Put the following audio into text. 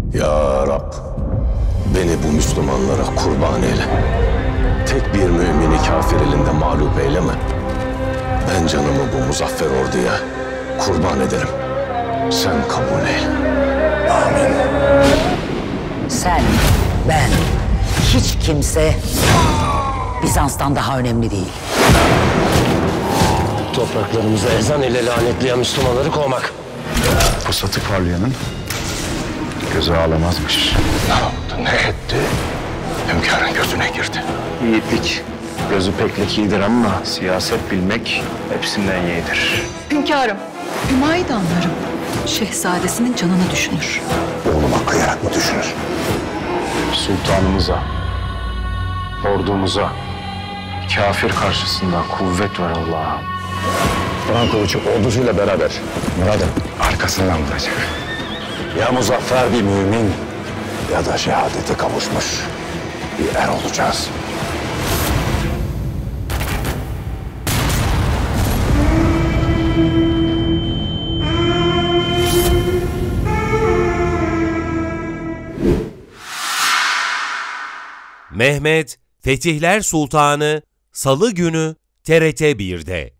Ya Rab, beni bu Müslümanlara kurban eyle. Tek bir mümini kafir elinde mağlup eyleme. Ben canımı bu muzaffer orduya kurban ederim. Sen kabul eyle. Amin. Sen, ben, hiç kimse Bizans'tan daha önemli değil. Topraklarımızı ezan ile lanetleyen Müslümanları kovmak. Fırsatı parlayanın göze alamazmış. Ne yaptı, ne etti? Hünkârın gözüne girdi. Yiğitlik gözü pek lekidir ama siyaset bilmek hepsinden yeğdir. Hünkârım, Hümayidanlarım şehzadesinin canını düşünür. Oğluma kıyarak mı düşünür? Sultanımıza, ordumuza, kafir karşısında kuvvet var Allah'ım. Kur'an kılıcı ordusuyla beraber Murad'ın arkasından vuracak. Ya muzaffer bir mümin ya da şehadete kavuşmuş bir er olacağız. Mehmet Fetihler Sultanı Salı günü TRT 1'de.